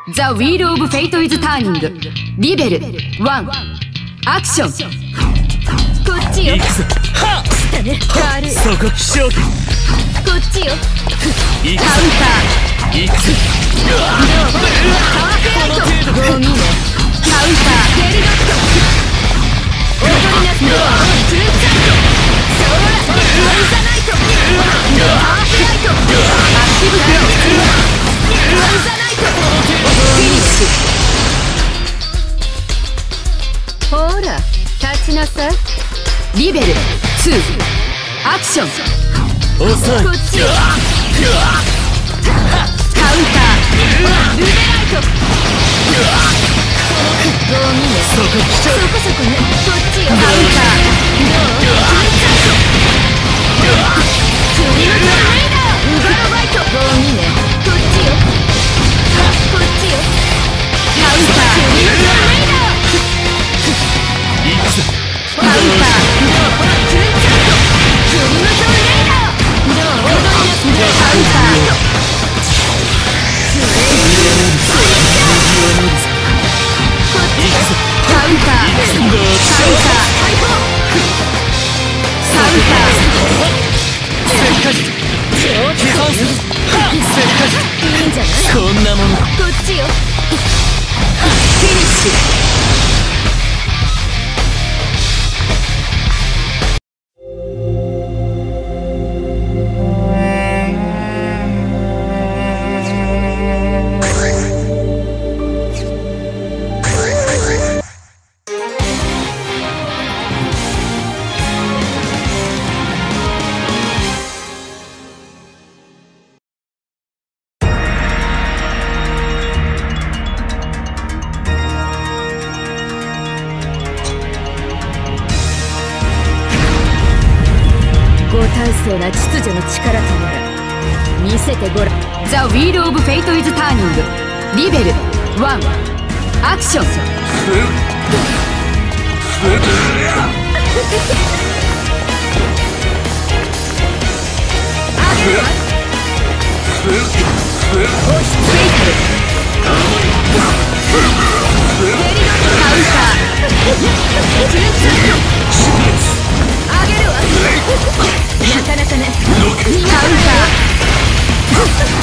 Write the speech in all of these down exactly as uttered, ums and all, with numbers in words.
ザ・ウィール・オブ・フェイト・イズ・ターニングリベルワンアクション。こっちよ。行くぞ。はっ来たね。軽い。そこ気象。こっちよ。カウンター。行くぞ。どうパワーフェイト。ゴミね。カウンター。ヘリドット。オートリナスドア。ツーチャント。そらワイザナイト。ハーフライト。アクティブフロー。ワイザナイト。フィニッシュ。ほら立ちなさい。リベルツーアクション。遅い。こっちよ。カウンター。ルベライト。ゴミね。そこそこね。こっちよ。カウンター。どうツーチャント。クリムゾンレイダー。ウガロバイト。ゴミね。こっちよ。こっちよ。カウンター。クリムゾンレイダー。カウンター。ツーチャント。クリムゾンレイダー。どう踊りなすカウンター。カウンター。カウンター。カウンター。せっかち。批判する。せっかち。いいんじゃない。こんなもの。こっちよ。フィニッシュ。大層な秩序の力となら見せてごらん。ザ・ウィール・オブ・フェイト・イズ・ターニングリベルワンアクション。あげるわ。フェイタル。ヘリドットカウンター。ツーチャント。あげるわ。なかなかね。カウンター。カウンター。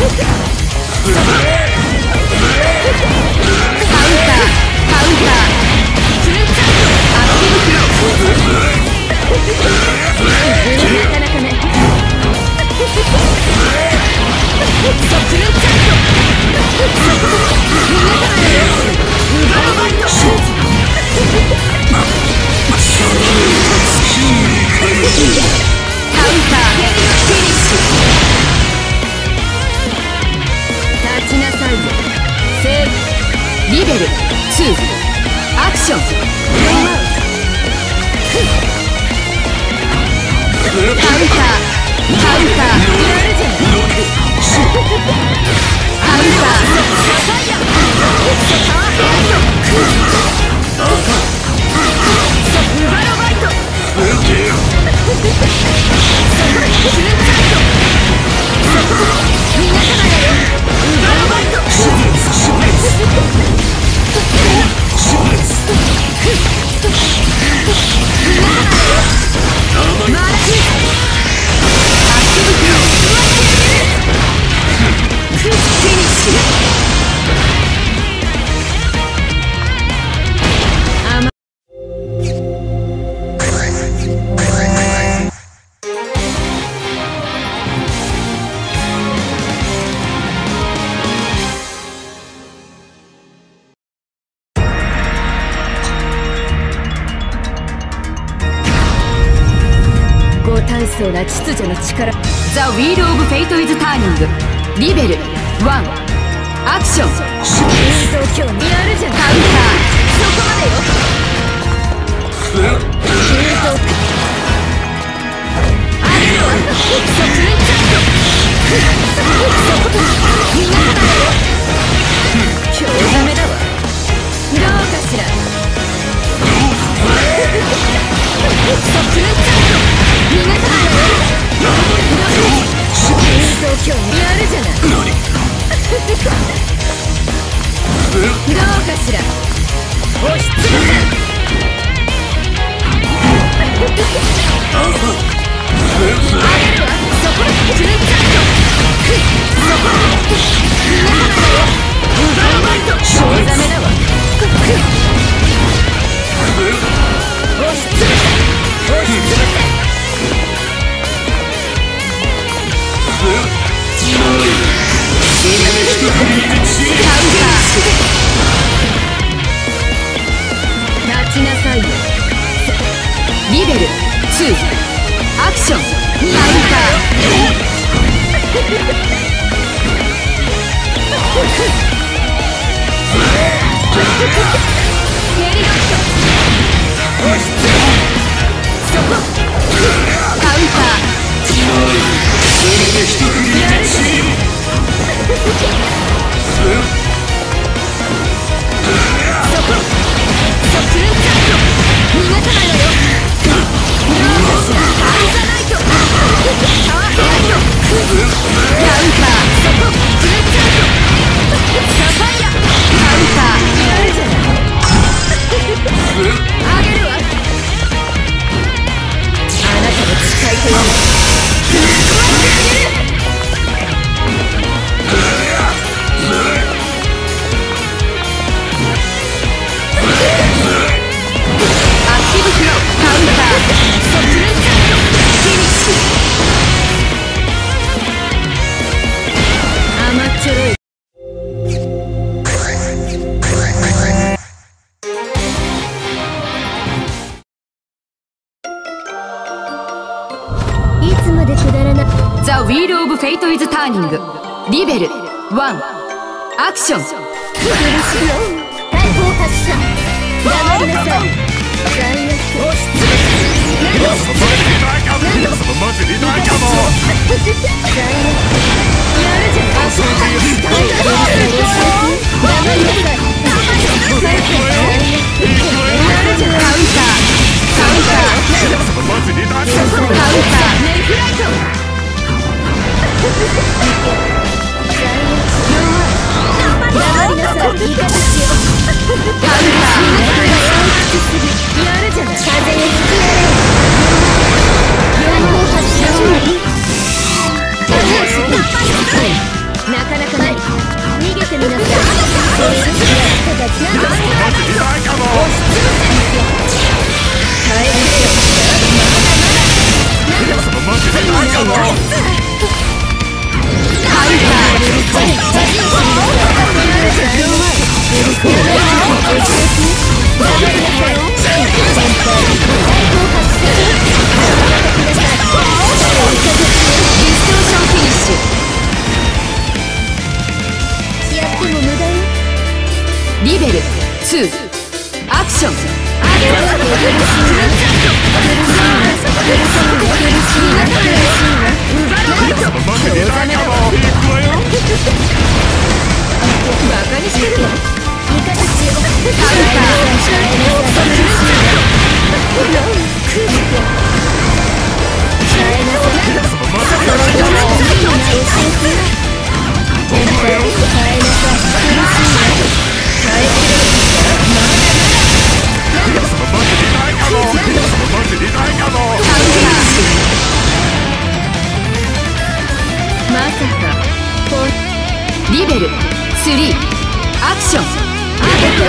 カウンター。ツーチャント。アクティブフロー。なかなかね。ツーチャント。逃がさないよ。ウガロバイト。カウンター。フィニッシュ。立ちなさいよ。セーブ。リベルツーアクション。カウンター。カウンター。やるじゃん。カウンター。ウガロバイト。大層な秩序の力。ザ・ウィール・オブ・フェイト・イズ・ターニングリベルワンアクション。戦闘興味あるじゃん。カウンター。そこまでよ。戦闘あげるわ。そつんちゃんと。そこ逃がさないよ。今日ダメだわ。どうかしら。そつんちゃんと。逃がさないよ。戦闘興味あるじゃない。 ウィール・オブ・フェイト・イズ・ターニングリベルワンアクション。 大砲発射。黙りなさい。最悪。 マジで大かも。 最悪。やるじゃん。黙りなさい。最悪。やるじゃん。 カウンターカウンターマジで大かも。 カウンターネフライト。 黙りなさい。味方しよう。 カウンターやるじゃない。風に吹き荒れる。大砲発射。なかなかない。逃げてみなさい。そういう人たちなんだ。 マジで大かも。 耐えるよ。 マジで大かも。 カウンタリベルツーアクション。 マジで大かも。行くわよ。 バカにしてるの？ 味方しよう。 カウンターリベルスリーアクション。 マ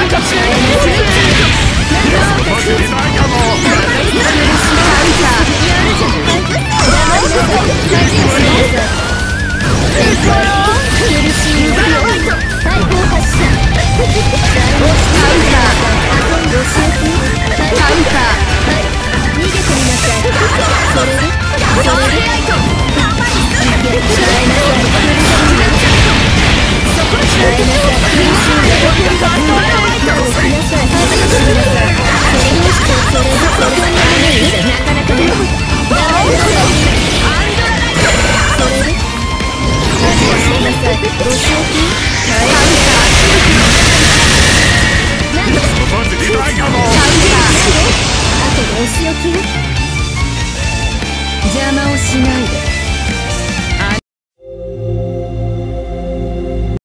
ジで大かも。 やるじゃん。